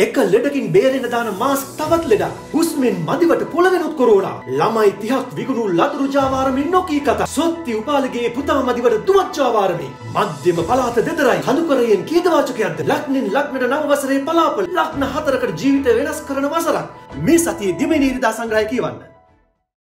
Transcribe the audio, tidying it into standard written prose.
එක ලෙඩකින් බේරෙන්න දාන මාස්ක් තවත් ලෙඩක්. හුස්මෙන් මදිවට පොළවෙනුත් කොරෝනා. ළමයි 30ක් විකුණු ලතුරු ජාවාරමින් නොකී කතා. සොත්ති උපාලගේ පුතා මදිවට දුවත් ජාවාරමේ. මධ්‍යම පළාත දෙතරයි. කඳුකරයෙන් කීද වාචකයක්ද? ලග්නෙන් ලග්නට නව වසරේ පලාපල. ලග්න 4කට ජීවිතය වෙනස් කරන වසරක්. මේ සතියේ දිවෙන ඉරිදා සංග්‍රහය කියවන්න.